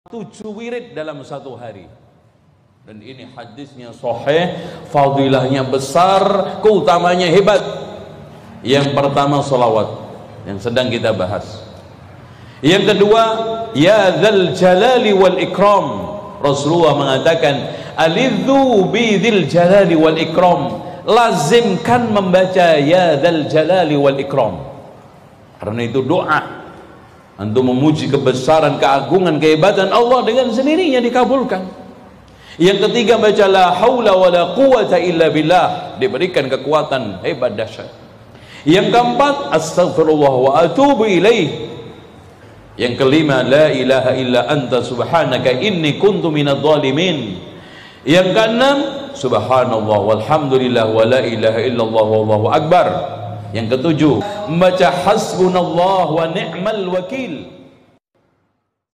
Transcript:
7 wirid dalam satu hari. Dan ini hadisnya sahih, fadilahnya besar, keutamanya hebat. Yang pertama salawat yang sedang kita bahas. Yang kedua, ya dzal jalali wal ikram. Rasulullah mengatakan, alidzu bi dzil jalali wal ikram. Lazimkan membaca ya dzal jalali wal ikram. Karena itu doa untuk memuji kebesaran, keagungan, kehebatan Allah dengan sendirinya dikabulkan. Yang ketiga, baca la haula wala quwata illa billah, diberikan kekuatan hebat dahsyat. Yang keempat, astaghfirullah wa atubu ilaih. Yang kelima, la ilaha illa anta subhanaka inni kuntu minadh dhalimin. Yang keenam, subhanallah walhamdulillah wa la ilaha illallah wallahu akbar. Yang ketujuh, membaca hasbunallah wa ni'mal wakil.